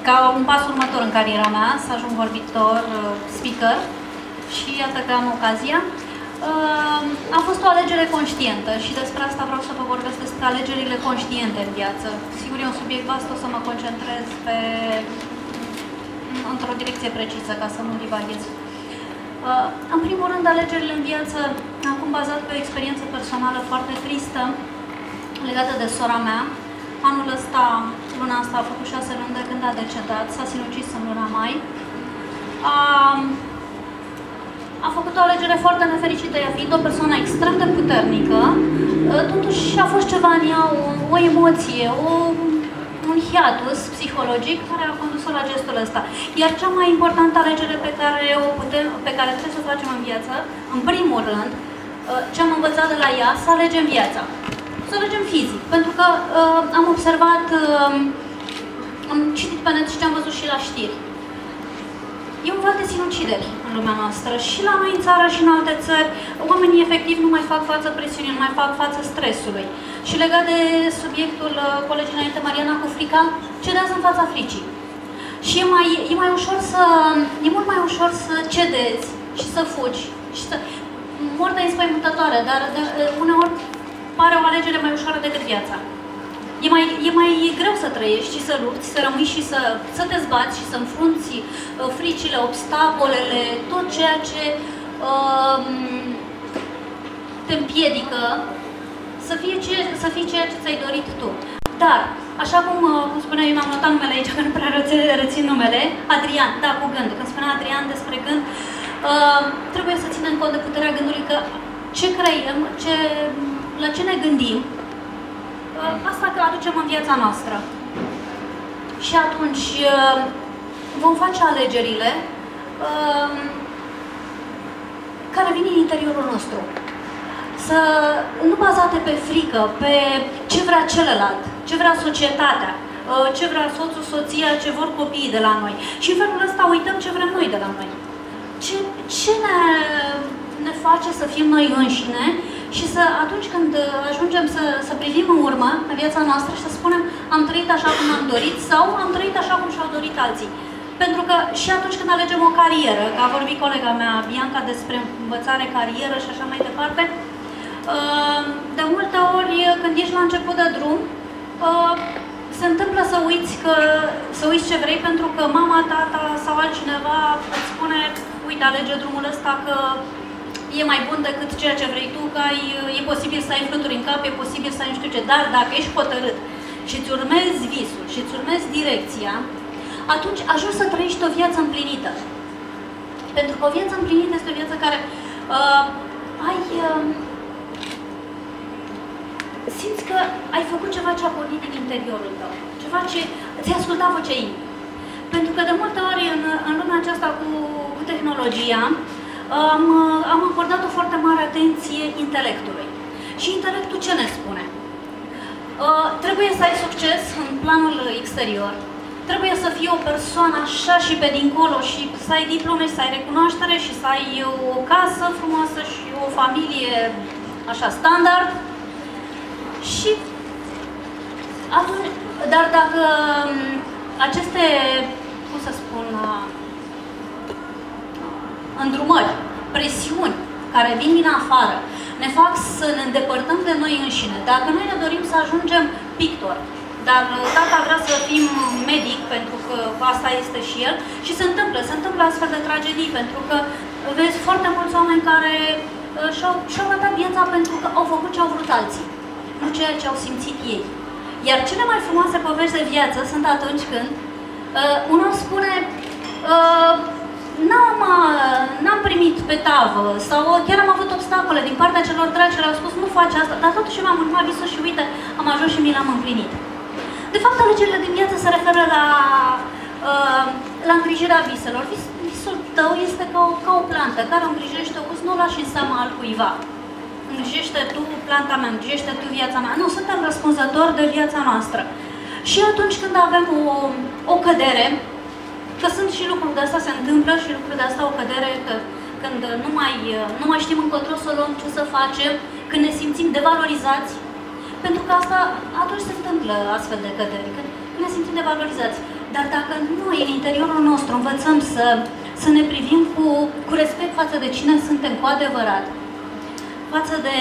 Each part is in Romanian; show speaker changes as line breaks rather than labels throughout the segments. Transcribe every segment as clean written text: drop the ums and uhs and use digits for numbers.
ca un pas următor în cariera mea, să ajung vorbitor, speaker și iată că am ocazia. A fost o alegere conștientă și despre asta vreau să vă vorbesc, despre alegerile conștiente în viață. Sigur, e un subiect vast, o să mă concentrez într-o direcție precisă, ca să nu divaghez. În primul rând, alegerile în viață, acum bazat pe o experiență personală foarte tristă, legată de sora mea. Anul ăsta, luna asta, a făcut 6 luni de când a decedat, s-a sinucis în luna mai. A făcut o alegere foarte nefericită, ea fiind o persoană extrem de puternică, totuși a fost ceva în ea, o emoție, un hiatus psihologic care a condus-o la gestul ăsta. Iar cea mai importantă alegere pe care trebuie să o facem în viață, în primul rând, ce am învățat de la ea, să alegem viața. Să alegem fizic, pentru că am observat, am citit pe net și ce am văzut și la știri. E un fel de sinucideri în lumea noastră și la noi în țară și în alte țări. Oamenii efectiv nu mai fac față presiunii, nu mai fac față stresului. Și legat de subiectul colegii înainte, Mariana, cu frica, cedează în fața fricii. Și e mult mai ușor să cedezi și să fugi. Și moartea e înspăimântătoare, dar uneori pare o alegere mai ușoară decât viața. E mai greu să trăiești și să lupți, să rămâi și să te zbați și să înfrunți fricile, obstacolele, tot ceea ce te împiedică să fii ceea ce ți-ai dorit tu. Dar, așa cum spunea, eu mi-am notat numele aici, că nu prea rețin numele, Adrian, da, cu gând. Când spunea Adrian despre gând, trebuie să ținem cont de puterea gândului, că ce creiem, la ce ne gândim, asta că aducem în viața noastră. Și atunci vom face alegerile care vin din interiorul nostru. Nu bazate pe frică, pe ce vrea celălalt, ce vrea societatea, ce vrea soțul, soția, ce vor copiii de la noi. Și în felul ăsta uităm ce vrem noi de la noi. Ce ne face să fim noi înșine și atunci când ajungem să privim în urmă în viața noastră și să spunem am trăit așa cum am dorit sau am trăit așa cum și-au dorit alții. Pentru că și atunci când alegem o carieră, că a vorbit colega mea, Bianca, despre învățare, carieră și așa mai departe, de multe ori când ești la început de drum, se întâmplă să uiți ce vrei pentru că mama, tata sau altcineva îți spune uite, alege drumul ăsta că e mai bun decât ceea ce vrei tu, că e posibil să ai fluturi în cap, e posibil să ai nu știu ce, dar dacă ești hotărât și îți urmezi visul și îți urmezi direcția, atunci ajungi să trăiești o viață împlinită. Pentru că o viață împlinită este o viață care simți că ai făcut ceva ce a pornit din interiorul tău, ceva ce ți-a ascultat vocea inimii. Pentru că de multe ori în lumea aceasta cu tehnologia, am acordat o foarte mare atenție intelectului. Și intelectul ce ne spune? Trebuie să ai succes în planul exterior, trebuie să fii o persoană așa și pe dincolo și să ai diplome, să ai recunoaștere și să ai o casă frumoasă și o familie așa standard. Și atunci, dar dacă aceste, cum să spun, îndrumări, presiuni care vin din afară, ne fac să ne îndepărtăm de noi înșine. Dacă noi ne dorim să ajungem pictor, dar tata vrea să fim medic, pentru că asta este și el, și se întâmplă astfel de tragedii, pentru că vezi foarte mulți oameni care și-au ratat viața pentru că au făcut ce au vrut alții, nu ceea ce au simțit ei. Iar cele mai frumoase povești de viață sunt atunci când un om spune n-am primit pe tavă sau chiar am avut obstacole din partea celor dragi care au spus nu faci asta, dar totuși m-am urmat visul și uite, am ajuns și mi l-am împlinit. De fapt, alegerile din viață se referă la îngrijirea viselor. Visul tău este ca o plantă care o îngrijește, nu o lași în seama al cuiva. Îngrijește tu planta mea, îngrijește tu viața mea. Nu, suntem răspunzători de viața noastră. Și atunci când avem o cădere, că sunt și lucruri de asta se întâmplă și lucruri de asta o cădere, că când nu mai știm încotro să luăm, ce să facem, când ne simțim devalorizați, pentru că asta atunci se întâmplă astfel de căderi, când ne simțim devalorizați. Dar dacă noi, în interiorul nostru, învățăm să ne privim cu respect față de cine suntem cu adevărat, față de...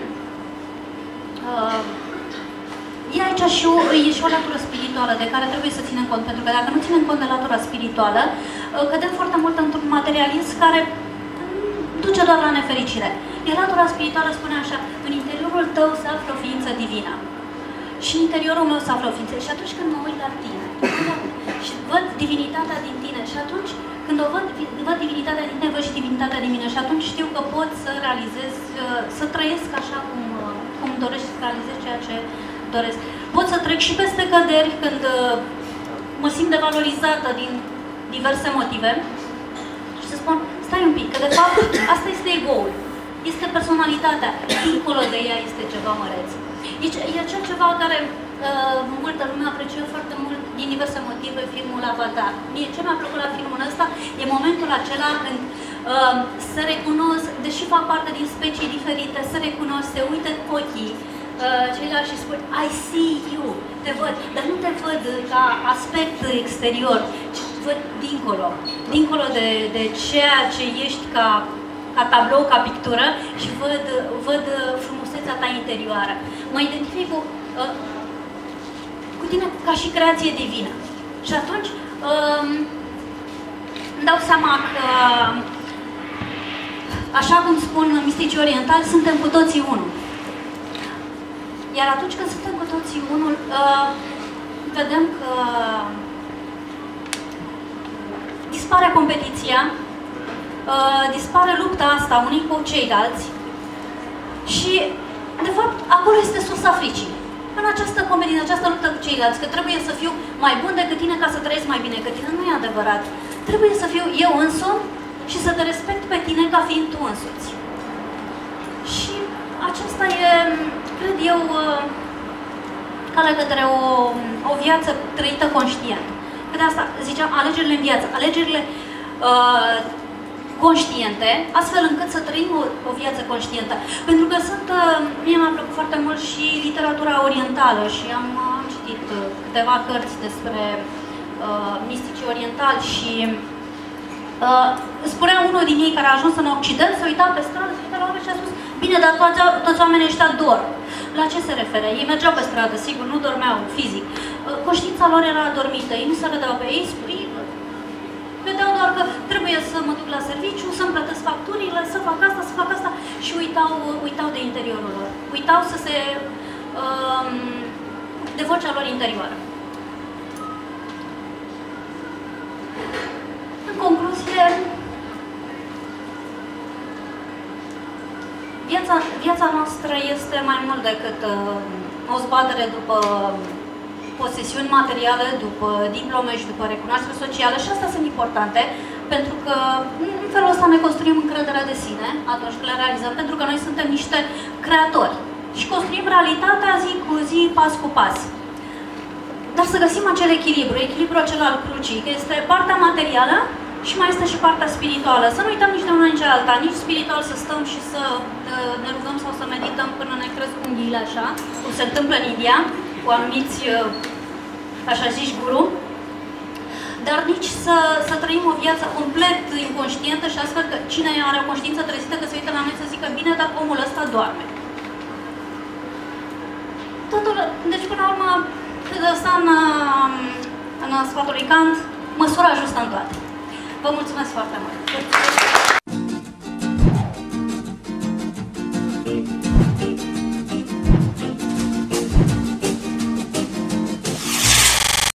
E aici și o latură spirituală de care trebuie să ținem cont, pentru că dacă nu ținem cont de latura spirituală, cădem foarte mult într-un materialism care duce doar la nefericire. Iar latura spirituală spune așa, în interiorul tău se află o ființă divină. Și în interiorul meu se află o ființă. Și atunci când mă uit la tine și văd divinitatea din tine, și atunci când o văd divinitatea din tine, văd și divinitatea din mine, și atunci știu că pot să realizez, să trăiesc așa cum doresc, să realizez ceea ce doresc. Pot să trec și peste căderi când mă simt devalorizată din diverse motive și să spun, stai un pic, că de fapt asta este ego-ul, este personalitatea, dincolo de ea este ceva măreț. E acel ceva care multă lume apreciază foarte mult din diverse motive filmul Avatar. Mie ce mi-a plăcut la filmul ăsta e momentul acela când se recunosc, deși fac parte din specii diferite, se recunosc, se uită în ochii ceilalți și spun I see you, te văd, dar nu te văd ca aspect exterior, ci te văd dincolo de ceea ce ești ca tablou, ca pictură și văd frumusețea ta interioară. Mă identific cu tine ca și creație divină. Și atunci îmi dau seama că, așa cum spun misticii orientali, suntem cu toții unul. Iar atunci când suntem cu toții unul, vedem că dispare competiția, dispare lupta asta unii cu ceilalți și, de fapt, acolo este sursa fricii. În această competiție, în această luptă cu ceilalți, că trebuie să fiu mai bun decât tine ca să trăiesc mai bine decât tine, nu e adevărat. Trebuie să fiu eu însumi și să te respect pe tine ca fiind tu însuți. Și aceasta e, cred eu, calea către o viață trăită conștient. Că de asta ziceam, alegerile în viață, alegerile conștiente, astfel încât să trăim o viață conștientă. Pentru că mie mi-a plăcut foarte mult și literatura orientală și am citit câteva cărți despre misticii orientali și spunea unul din ei care a ajuns în Occident, se uita pe stradă, se uita la oameni și a spus, bine, dar toți oamenii ăștia dorm. La ce se referă? Ei mergeau pe stradă, sigur, nu dormeau fizic. Conștiința lor era adormită, ei nu se vedeau pe ei, vedeau doar că trebuie să mă duc la serviciu, să-mi plătesc facturile, să fac asta și uitau de interiorul lor. Uitau de vocea lor interioară. În concluzie, viața noastră este mai mult decât o zbatere după posesiuni materiale, după diplome și după recunoaștere socială, și astea sunt importante, pentru că în felul ăsta ne construim încrederea de sine atunci când le realizăm, pentru că noi suntem niște creatori și construim realitatea zi cu zi, pas cu pas. Dar să găsim acel echilibru acela al crucii, că este partea materială și mai este și partea spirituală. Să nu uităm nici de una, nici de alta, nici spiritual să stăm și să ne rugăm sau să medităm până ne cresc unghiile așa, cum se întâmplă în India, cu anumiți, așa zici, guru, dar nici să trăim o viață complet inconștientă și astfel că cine are o conștiință trezită că se uită la noi să zică, bine, dar omul ăsta doarme. Deci, până la urmă, cred că asta în sfatul lui Kant, măsura ajustă în toate. Vă mulțumesc foarte mult!